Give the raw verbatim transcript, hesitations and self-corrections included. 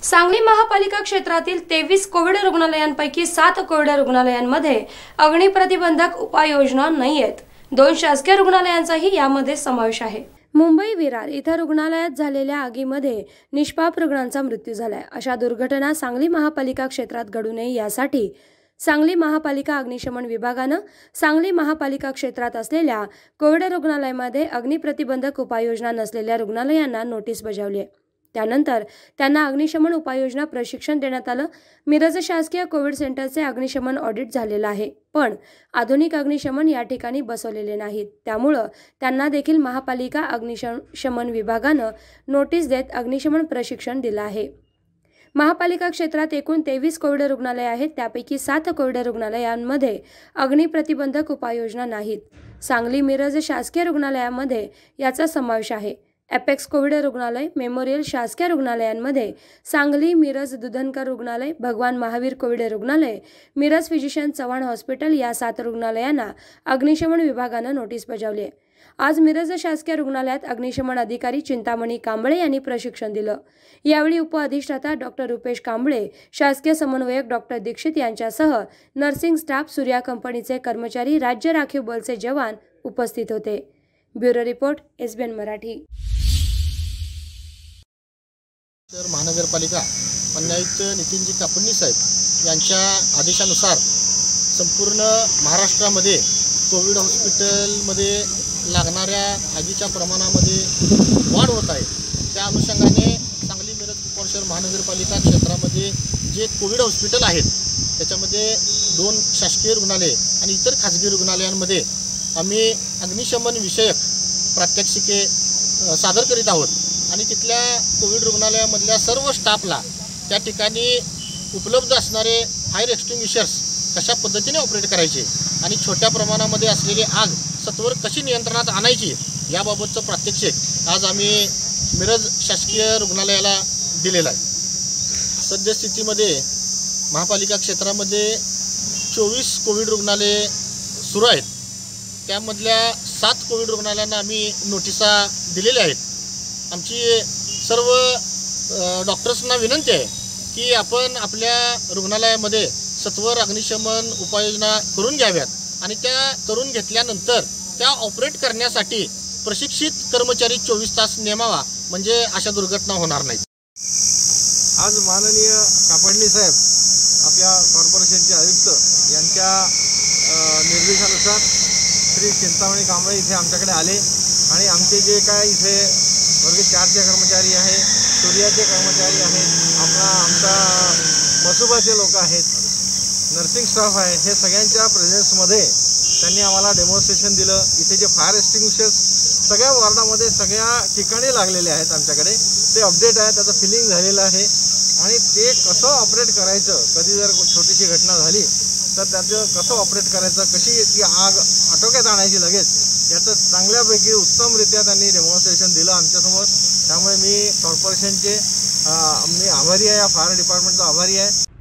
सांगली महापालिका क्षेत्रातील तेवीस कोविड रुग्णालयांपैकी सात कोविड रुग्णालयांमध्ये अग्निप्रतिबंधक उपाययोजना नाही आहेत। दोन शासकीय रुग्णालयांचाही यामध्ये समावेश आहे। मुंबई विरार इथं रुग्णालयात झालेल्या आगीमध्ये निष्पाप रुग्णांचा मृत्यू झालाय। अशा दुर्घटना सांगली महापालिका क्षेत्रात घडू नये यासाठी सांगली महापालिका अग्निशमन विभागानं सांगली महापालिका क्षेत्रात असलेल्या कोविड रुग्णालयामध्ये अग्निप्रतिबंधक उपाययोजना नसलेल्या रुग्णालयांना नोटीस बजावली आहे। त्यानंतर त्यांना अग्निशमन उपाययोजना प्रशिक्षण देण्यात आलं। मिरज शासकीय कोविड सेंटरचे अग्निशमन ऑडिट झालेलं आहे, पण आधुनिक अग्निशमन या ठिकाणी बसवलेले नाहीत। त्यामुळे त्यांना देखील महापालिका अग्निशमन विभागानं नोटीस देत अग्निशमन प्रशिक्षण दिलं आहे। महापालिका क्षेत्रात एकूण तेवीस कोविड रुग्णालय आहेत, त्यापैकी सात कोविड रुग्णालयांमध्ये अग्निप्रतिबंधक उपाययोजना नाहीत। सांगली मिरज शासकीय रुग्णालयामध्ये याचा समावेश आहे। एपेक्स कोविड रुग्णालय, मेमोरियल शासकीय रुग्णालयांमध्ये सांगली, मिरज दुधनकर रुग्णालय, भगवान महावीर कोविड रुग्णालय, मिरज फिजिशियन चव्हाण हॉस्पिटल या सात रुग्णालयांना अग्निशमन विभागानं नोटीस बजावली आहे। आज मिरज शासकीय रुग्णालयात अग्निशमन अधिकारी चिंतामणी कांबळे यांनी प्रशिक्षण दिलं। यावेळी उपअधिष्ठाता डॉक्टर रुपेश कांबळे, शासकीय समन्वयक डॉक्टर दीक्षित यांच्यासह नर्सिंग स्टाफ, सूर्या कंपनीचे कर्मचारी, राज्य राखीव बलचे जवान उपस्थित होते। Bureau report, S B N Marathi. तर महानगरपालिका आयुक्त नितीनजी कापडणी साहेब यांच्या आदेशानुसार संपूर्ण महाराष्ट्रामध्ये कोविड हॉस्पिटलमध्ये लागणाऱ्या आगीच्या प्रमाणामध्ये वाढ होत आहे। त्या अनुषंगाने सांगली मिरज कुपवाड शहर महानगरपालिका क्षेत्रामध्ये जे कोविड हॉस्पिटल आहेत त्याच्यामध्ये दोन शासकीय रुग्णालय आणि इतर खाजगी रुग्णालयांमध्ये आम्ही अग्निशमन विषयक प्रात्यक्षिके सादर करीत आहोत आणि तिथल्या कोविड रुग्णालयामधल्या सर्व स्टाफला त्या ठिकाणी उपलब्ध असणारे फायर एक्सटिंग्विशर्स कशा पद्धतीने ऑपरेट करायचे आणि छोट्या प्रमाणामध्ये असलेली आग सत्वर कशी नियंत्रणात आणायची याबाबतचं प्रात्यक्षिक आज आम्ही मिरज शासकीय रुग्णालयाला दिलेलं आहे। सद्यस्थितीमध्ये महापालिका क्षेत्रामध्ये चोवीस कोविड रुग्णालये सुरू आहेत। त्यामधल्या सात कोविड रुग्णालयांना आम्ही नोटिसा दिलेल्या आहेत। आमची सर्व डॉक्टर्सना विनंती आहे की आपण आपल्या रुग्णालयामध्ये सत्वर अग्निशमन उपाययोजना करून घ्याव्यात आणि त्या करून घेतल्यानंतर त्या ऑपरेट करण्यासाठी प्रशिक्षित कर्मचारी चोवीस तास नेमावा, म्हणजे अशा दुर्घटना होणार नाहीत। आज माननीय कापडणी साहेब आपल्या कॉर्पोरेशनचे आयुक्त यांच्या निर्देशानुसार श्री चिंतामणी कांबळे इथे आमच्याकडे आले आणि आमचे जे काय इथे वर्ग चारचे कर्मचारी आहेत, सूर्याचे कर्मचारी आहेत, आपला आमचा मसुबाचे लोक आहेत, नर्सिंग स्टाफ आहे, हे सगळ्यांच्या प्रेझेन्समध्ये त्यांनी आम्हाला डेमॉन्स्ट्रेशन दिलं। इथे जे फायर एक्सटिंग्विशर्स सगळ्या वॉर्डामध्ये सगळ्या ठिकाणी लागलेले आहेत आमच्याकडे, ते अपडेट आहे, त्याचं फिलिंग झालेलं आहे आणि ते कसं ऑपरेट करायचं, कधी जर छोटीशी घटना झाली तर त्याचं कसं ऑपरेट करायचं, कशी ती आग आटोक्यात आणायची लगेच, याचं चांगल्यापैकी उत्तमरित्या त्यांनी डेमॉन्स्ट्रेशन दिलं आमच्यासमोर। त्यामुळे मी कॉर्पोरेशनचे मी आभारी आहे, या फायर डिपार्टमेंटचा आभारी आहे।